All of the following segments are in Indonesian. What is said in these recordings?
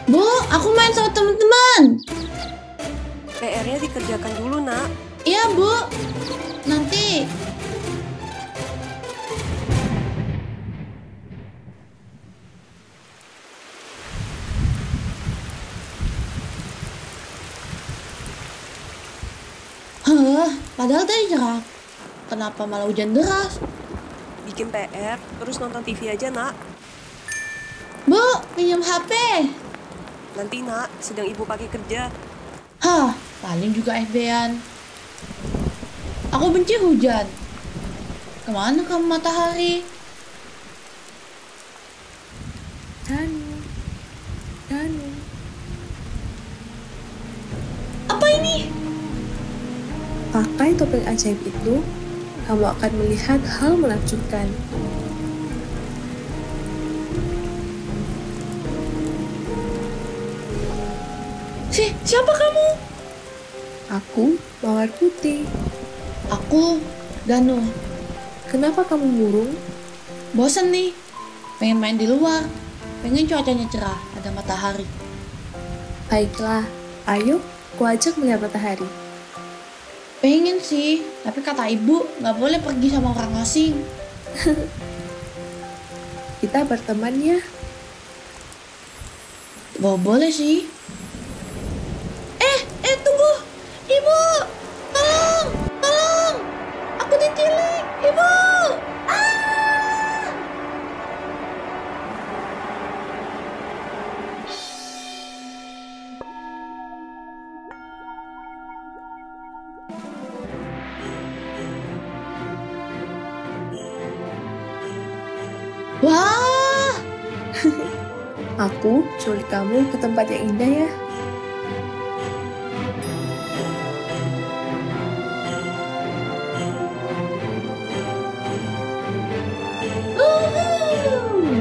Bu, aku main sama teman-teman. PR-nya dikerjakan dulu, Nak. Iya, Bu. Nanti. Padahal tadi cerah. Kenapa malah hujan deras? Bikin PR, terus nonton TV aja, Nak. Bu, pinjam HP. Nanti, Nak, sedang Ibu pakai kerja. Paling juga FB-an. Aku benci hujan. Kemana kamu matahari? Danu. Apa ini? Pakai topeng ajaib itu, kamu akan melihat hal menakjubkan. Siapa kamu? Aku, Mawar Putih. Aku, Danu. Kenapa kamu murung? Bosen nih. Pengen main di luar. Pengen cuacanya cerah, ada matahari. Baiklah, ayo, ku ajak melihat matahari. Pengen sih, tapi kata ibu nggak boleh pergi sama orang asing. Kita berteman ya. Boleh sih. Tunggu. Ibu, tolong. Aku diculik, Ibu. Wah, Aku culik kamu ke tempat yang indah ya. uhuh.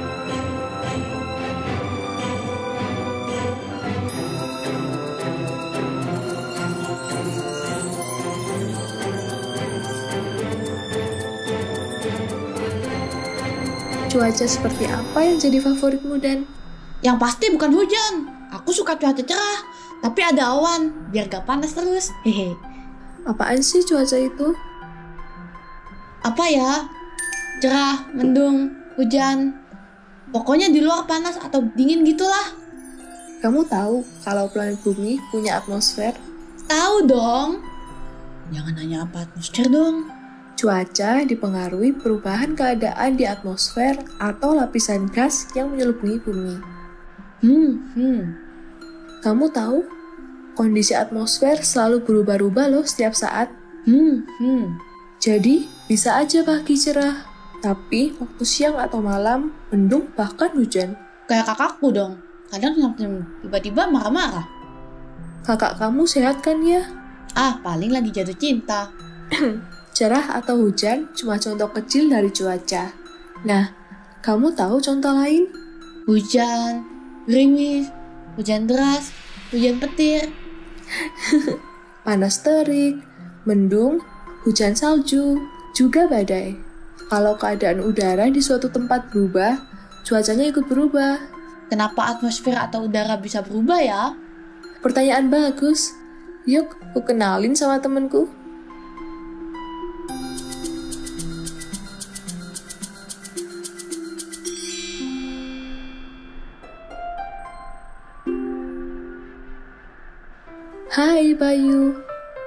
Cuaca seperti apa yang jadi favoritmu, Dan? Yang pasti bukan hujan. Aku suka cuaca cerah, tapi ada awan biar gak panas terus. Hehe. Apaan sih cuaca itu? Apa ya? Cerah, mendung, hujan. Pokoknya di luar panas atau dingin gitulah. Kamu tahu kalau planet Bumi punya atmosfer? Tahu dong. Jangan nanya apa atmosfer dong. Cuaca dipengaruhi perubahan keadaan di atmosfer atau lapisan gas yang menyelimuti bumi. Kamu tahu, kondisi atmosfer selalu berubah-ubah loh setiap saat. Jadi, bisa aja pagi cerah, tapi waktu siang atau malam, mendung bahkan hujan. Kayak kakakku dong. Kadang tiba-tiba marah-marah. Kakak kamu sehat kan ya? Paling lagi jatuh cinta. Cerah atau hujan cuma contoh kecil dari cuaca. Nah, kamu tahu contoh lain? Hujan, gerimis, hujan deras, hujan petir. Panas terik, mendung, hujan salju, juga badai. Kalau keadaan udara di suatu tempat berubah, cuacanya ikut berubah. Kenapa atmosfer atau udara bisa berubah ya? Pertanyaan bagus. Yuk, aku kenalin sama temenku. Hai Bayu.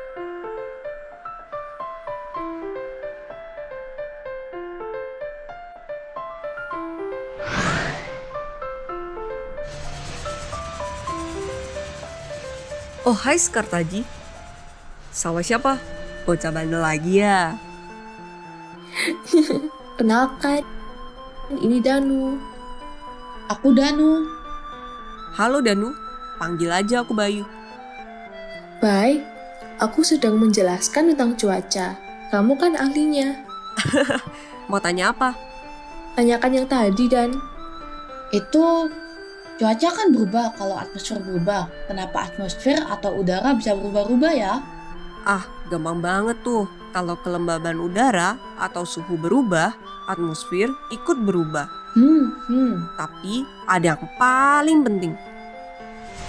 Oh, hai Skartaji. Sama siapa? Bocah bandel lagi ya? Kenalkan, ini Danu. Aku Danu. Halo Danu, panggil aja aku Bayu. Baik, aku sedang menjelaskan tentang cuaca. Kamu kan ahlinya. Mau tanya apa? Tanyakan yang tadi, Dan. Itu cuaca kan berubah kalau atmosfer berubah. Kenapa atmosfer atau udara bisa berubah-ubah ya? Gampang banget tuh. Kalau kelembaban udara atau suhu berubah, atmosfer ikut berubah. Tapi ada yang paling penting.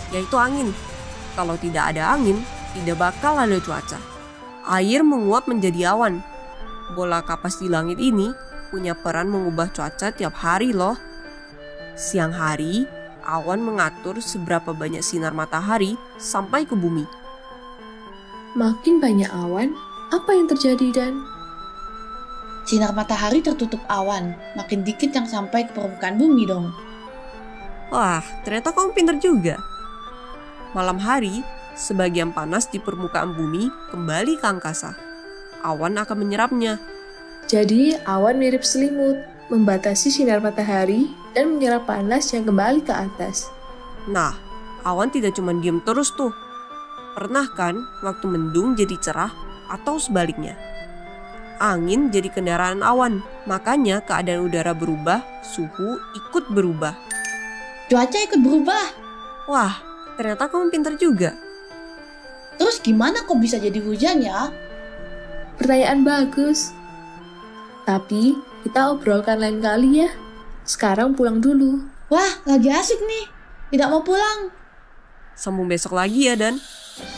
yaitu angin. Kalau tidak ada angin, tidak bakal ada cuaca. Air menguap menjadi awan. Bola kapas di langit ini punya peran mengubah cuaca tiap hari loh. Siang hari, awan mengatur seberapa banyak sinar matahari sampai ke bumi. Makin banyak awan, apa yang terjadi Dan? Sinar matahari tertutup awan, makin dikit yang sampai ke permukaan bumi dong. Wah, ternyata kamu pintar juga. Malam hari, sebagian panas di permukaan bumi kembali ke angkasa. Awan akan menyerapnya. Jadi awan mirip selimut, membatasi sinar matahari dan menyerap panas yang kembali ke atas. Nah, awan tidak cuma diam terus tuh. Pernah kan waktu mendung jadi cerah atau sebaliknya? Angin jadi kendaraan awan, makanya keadaan udara berubah, suhu ikut berubah. Cuaca ikut berubah. Wah, ternyata kamu pintar juga. Terus gimana kok bisa jadi hujan ya? Pertanyaan bagus. Tapi kita obrolkan lain kali ya. Sekarang pulang dulu. Wah, lagi asik nih. Tidak mau pulang. Sambung besok lagi ya, Dan.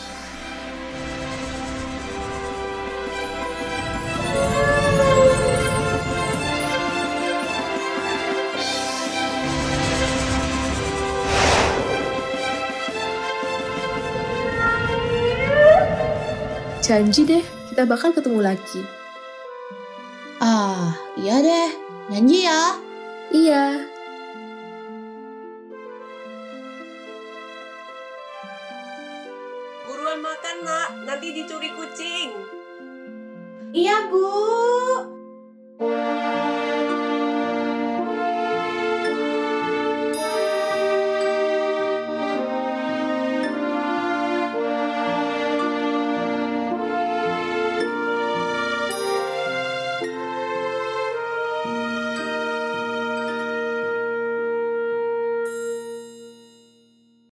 Janji deh, kita bakal ketemu lagi. Ah, iya deh. Nyanyi ya. Iya. Buruan makan, Nak. Nanti dicuri kucing. Iya, Bu.